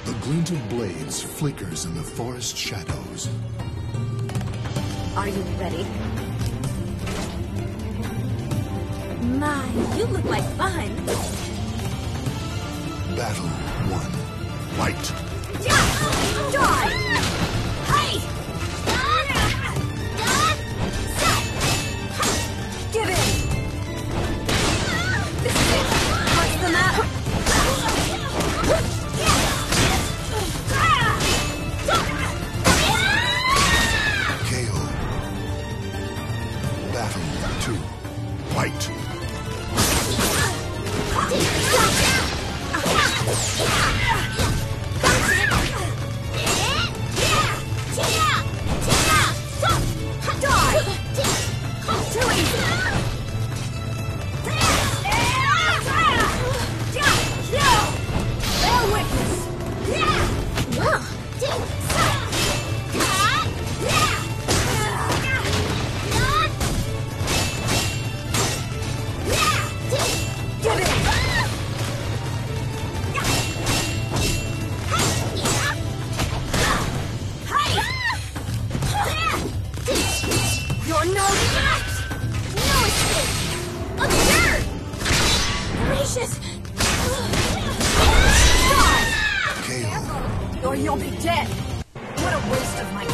The glint of blades flickers in the forest shadows. Are you ready? My, you look like fun. Battle 1. Fight! Die! Hey! Give in! This is it! What's the matter? KO. Battle 2. Fight! You're no threat! No escape! Absurd! Gracious! Die! KO. Or you'll be dead! What a waste of my